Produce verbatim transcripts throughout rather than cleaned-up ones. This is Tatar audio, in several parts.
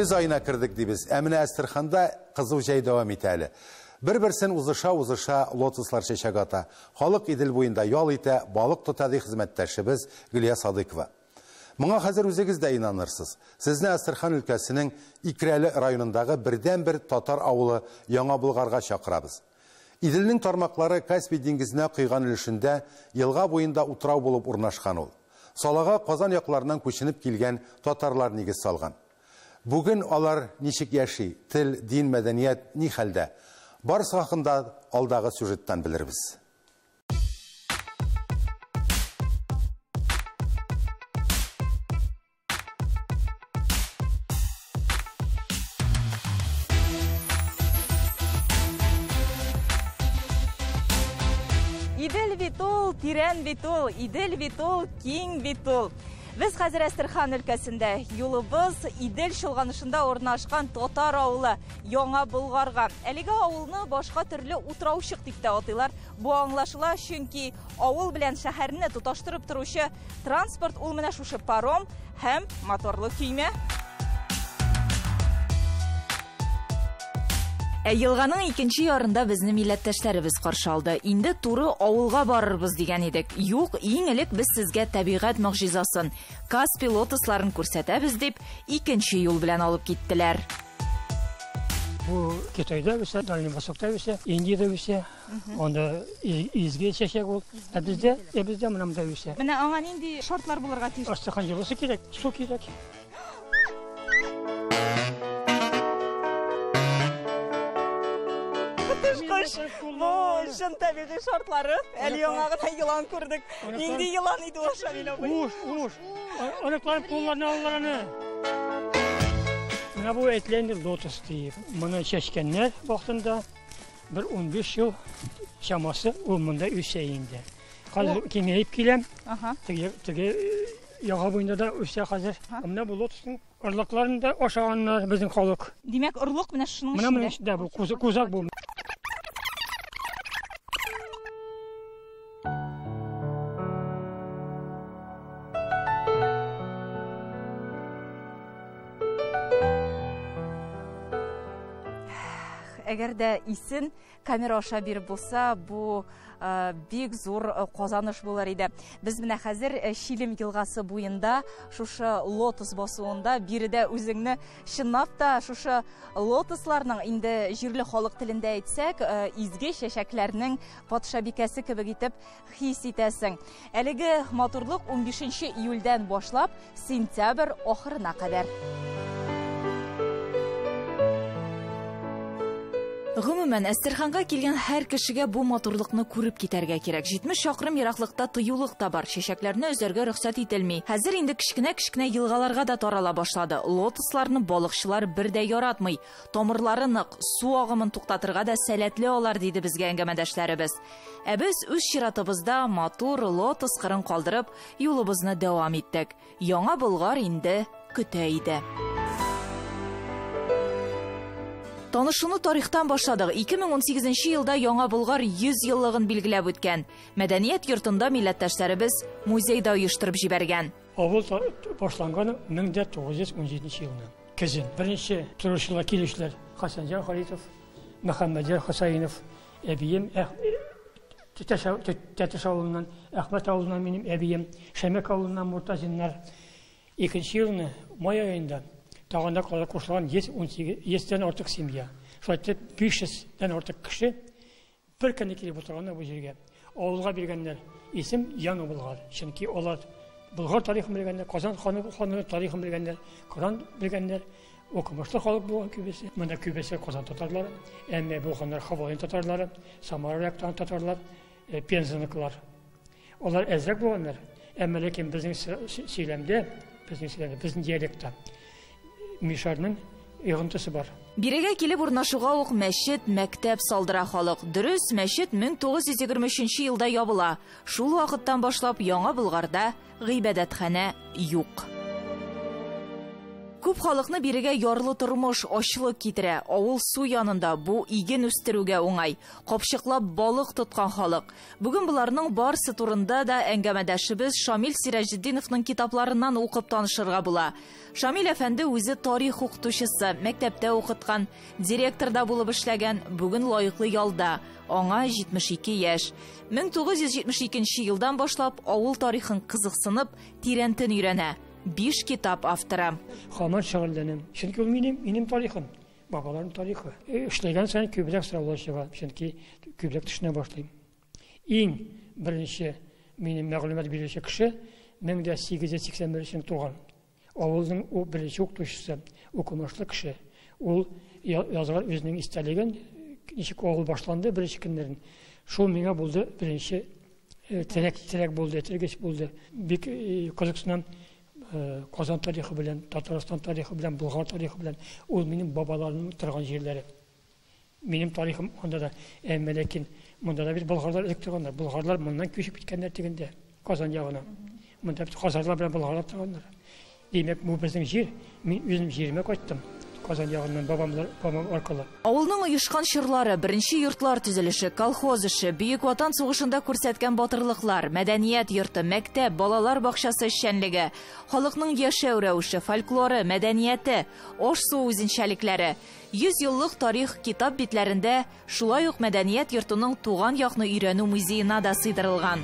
Көз айына кірдік дейбіз. Әміне Әстерханда қызу жай давам итәлі. Бір-бірсін узыша-узыша лотослар шешек ата. Халық Идел буенда ял ите, балық тотады хезмәттәшебез Гүлия Садыкова. Моңа хәзер үзегез дә инанырсыз. Сезне Әстерхан өлкәсенең Икрәле районындагы бердән-бер татар авылы Яңа Булгарга чакырабыз. Иделнең тармаклары Каспий диңгезенә куйган өлешендә елга буенда утрау булып урнашкан ул. Салага Казан якларыннан күченеп килгән татарлар нигез салган. Бүген алар ничек яши, тел, дин, мәдәният ни хәлдә? Барысы хакында алдагы сюжеттан белербез. Идел битул, тирән битул, Идел битул, киң битул. Без хәзер Әстерхан өлкәсендә. Юлыбыз Идел чолганышында урнашкан татар авылы Яңа Булгарга. Әлеге авылны башка төрле утраучык дип тә атыйлар. Бу аңлашыла, чөнки авыл белән шәһәрне тоташтырып торучы транспорт ул менә шушы паром һәм моторлы көймә. Ә елганың икенче ярында безне милләттәшләребез каршы алды. Инде туры авылга барырбыз дигән идек. Юк, иң элек без сезгә табигать мөгъҗизасын, Каспий лотосларын күрсәтәбез дип, икенче юл белән алып киттеләр. Бу Китайда үсә, Дальний Востокта үсә, Индиядә үсә, анда изге чәчәк ул. Ә бездә, ә бездә монда үсә. Менә аңа нинди шартлар булырга тиеш? Әстерхан җылысы кирәк, су кирәк. Шын табигый шартлары. Әле яңа гына йылан күрдек. Нинди йылан иде ул Шамил абый? Уш, уш. Аныклар кулларына алларны. Менә бу әйтләнде лотос дип. Моны чәчкәннәр вакытында бер ун биш ел чамасы ул монда үсә инде. Хәзер киңәйеп киләм. Теге теге яга буенда да үсә хәзер. Менә бу лотосның орлыкларын да ашаганнар безнең халык. Димәк, орлык менә шуның içində. Менә içində бу кузак бу. Әгәр дә исен камера аша биреп булса, бу бик зур казаныш булыр иде. Без менә хәзер Шилем елгасы буенда, шушы лотос басуында биредә үзеңне чынлап та шушы лотосларның инде җирле халык телендә әйтсәк, изге чәчәкләрнең патша бикәсе кебек итеп хис итәсең. Әлеге матурлык ун бишенче июльдән башлап сентябрь ахырына кадәр. Гомумән, Әстерханга килгән һәр кешегә бу матурлыкны күреп китәргә кирәк. җитмеш чакрым ераклыкта тыюлык та бар, чәчәкләрне өзәргә рөхсәт ителми. Хәзер инде кичкенә-кичкенә елгаларга да тарала башлады. Лотосларны балыкчылар бер дә яратмый. Тамырлары нык, су агымын туктатырга да сәләтле алар, диде безгә әңгәмәдәшләребез. Ә без үз чиратыбызда матур лотос кырын калдырып, юлыбызны дәвам иттек. Яңа Булгар инде көтә иде. Танышуны тарихтан башладык. ике мең ун сигезенче елда Яңа Булгар йөз еллыгын билгеләп үткән. Мәдәният йортында милләттәшләребез музейда оештырып җибәргән. Авыл башланганы мең тугыз йөз ун җиденче елда. Көзен беренче торышлар килешләр. Хасанҗан Халитов, Мөхәммәдҗан Хусаинов, әбием Тәтеш авылыннан, Әхмәт авылыннан минем әбием, Шәмәк авылыннан Муртазиннар. икенче елны май айында тагында кала кушылган йөздән артык семья. Шулай биш йөздән артык кеше бер көнне килеп утырганнар бу җиргә. Авылга биргәннәр исем Яңа Булгар. Чөнки алар Булгар тарихын белгәннәр, Казан ханы ханы тарихын белгәннәр, Коран белгәннәр. Укымышлы халык булган күбесе. Монда күбесе Казан татарлары, әмма бу ханнар Хаваин татарлары, Самара яктан татарлар, Пензаныклар. Алар әзрәк булганнар. Әмма ләкин безнең сөйләмдә, безнең сөйләмдә, безнең диалектта Мишарның йогынтысы бар. Бирегә килеп урнашуга ук мәчет, мәктәп салдыра халык. Дөрес, мәчет мең тугыз йөз егерме өченче елда ябыла. Шул вакыттан башлап Яңа Булгарда гыйбадәтханә юк. Күп халыкны бирегә ярлы тормыш, ачлык китерә. Авыл су янында бу иген үстерүгә уңай. Капчыклап балык тоткан халык. Бүген буларның барысы турында да әңгәмәдәшебез Шамил Сираҗетдиновның китапларыннан укып танышырга була. Шамил әфәнде үзе тарих укытучысы, мәктәптә укыткан, директорда булып эшләгән, бүген лаеклы ялда. Аңа җитмеш ике яшь. мең тугыз йөз җитмеш икенче елдан башлап авыл тарихын кызыксынып, тирәнтен өйрәнә. Биш китап авторы. Хаман шагылданам. Чөнки ул минем, минем тарихым, бабаларның тарихы. Эшләгән саен күбрәк сораулар чыга, чөнки күбрәк төшенә башлыйм. Иң беренче минем мәгълүмат бирүче кеше мең сигез йөз сиксән беренче туган. Авылның у беренче укытучысы, укымышлы кеше. Ул язган үзенең истәлеген, ничек авыл башланды беренче көннәрен. Шул миңа булды беренче терәк терәк булды, тергеч булды. Бик кызыксынам. Казан тарихы белән, Татарстан тарихы белән, Болгар тарихы белән, ул минем бабаларның торган җирләре. Минем тарихым анда да, әмма ләкин монда да бит болгарлар элек торганнар. Болгарлар моннан күчеп киткәннәр тигәндә, Казан ягына. Монда бит казарлар белән болгарлар торганнар. Димәк, бу безнең җир, мин үзем җиремә кайттым. Казан ягыннан бабамлар, бабам аркылы. Авылның оешкан чырлары, беренче йортлар төзелеше, колхоз эше, Бөек Ватан сугышында күрсәткән батырлыклар, мәдәният йорты, мәктәп, балалар бакчасы эшчәнлеге, халыкның яшәү рәвеше, фольклоры, мәдәнияте, аш-су үзенчәлекләре. Йөз еллык тарих китап битләрендә шулай ук мәдәният йортының туган якны өйрәнү музеена да сыйдырылган.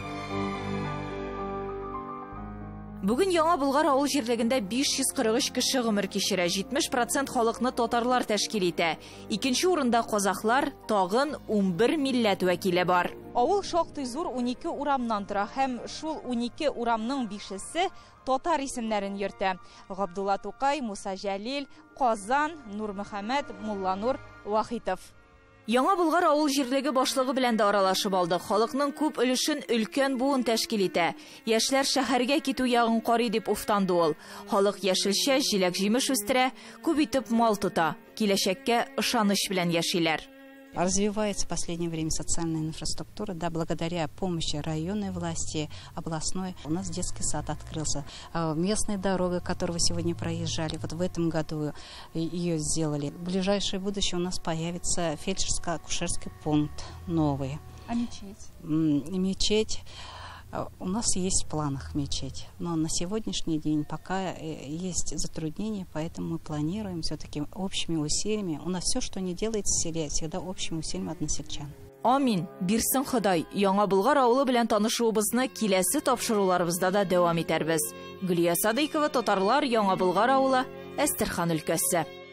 Бүген Яңа Болгар авыл җирлегендә биш йөз кырык өч кеше гомер кичерә, җитмеш процент халыкны татарлар тәшкил итә. Икенче урында казаклар, тагын ун бер милләт вәкиле бар. Авыл шактый зур унике урамнан тора һәм шул унике урамның бишесе татар исемнәрен йөртә. Габдулла Тукай, Муса Җәлил, Казан, Нурмөхәммәд, Мулланур Вахитов. Яңа Болгар авыл җирлеге башлыгы белән дә аралашып алды. Халыкның күп өлешен өлкән буын тәшкил итә. Яшьләр шәһәргә китү ягын карый дип уфтанды ул. Халык яшелчә, җиләк-җимеш үстерә, күп итеп мал тота. Киләчәккә ышаныч белән яшиләр. Развивается в последнее время социальная инфраструктура, да, благодаря помощи районной власти, областной. У нас детский сад открылся. Местная дорога, которую вы сегодня проезжали, вот в этом году ее сделали. В ближайшее будущее у нас появится фельдшерско-акушерский пункт новый. А мечеть? Мечеть. У нас есть в планах мечеть, но на сегодняшний день пока есть затруднения, поэтому мы планируем все-таки общими усилиями. У нас все, что не делается в селе, всегда общими усилиями односельчан. Амин. Бирсен Ходай. Яңа Болгар авылы белән танышуыбызны киләсе тапшыруларыбызда да дәвам итәрбез. Гөлия Садыйкова, Татарлар, Яңа Болгар авылы, Әстерхан өлкәсе.